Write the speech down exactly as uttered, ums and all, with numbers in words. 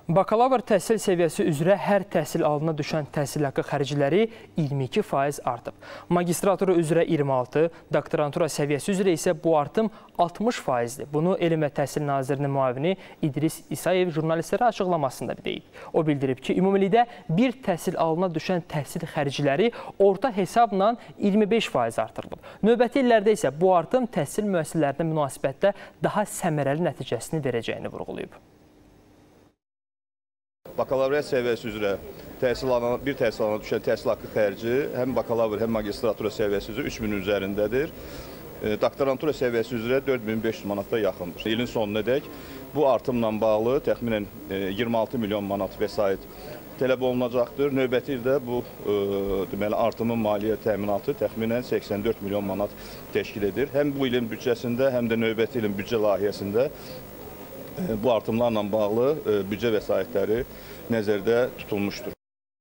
Bakalavr təhsil səviyyəsi üzrə hər təhsil alına düşən təhsil haqqı xərcləri iyirmi iki faiz artıb. Magistratura üzrə iyirmi altı, doktorantura səviyyəsi üzrə isə bu artım altmış faizdir. Bunu Elm və Təhsil Nazirinin müavini İdris İsayev jurnalistlərə açıqlamasında deyib. O bildirib ki, ümumilikdə bir təhsil alına düşən təhsil xərcləri orta hesabla iyirmi beş faiz artırılıb. Növbəti illərdə isə bu artım təhsil müəssisələrinə münasibətdə daha səmərəli nəticəsini verəcəyini vurğulayıb. Bakalavriyyat səviyyəsi üzrə təhsil alana, bir təhsil alana düşən təhsil haqqı xərci həm bakalavr, həm magistratura səviyyəsi üzrə üç minin üzərindədir. E, doktorantura səviyyəsi üzrə dörd min beş yüz manata yaxındır. İlin sonuna dək bu artımla bağlı təxminən e, iyirmi altı milyon manat vəsait tələb olunacaqdır. Növbəti ildə bu e, deməli, artımın maliyyə təminatı təxminən səksən dörd milyon manat təşkil edir. Həm bu ilin büdcəsində, həm də növbəti ilin büdcə layihəsində bu artımlarla bağlı büdcə vəsaitləri nəzərdə tutulmuşdur.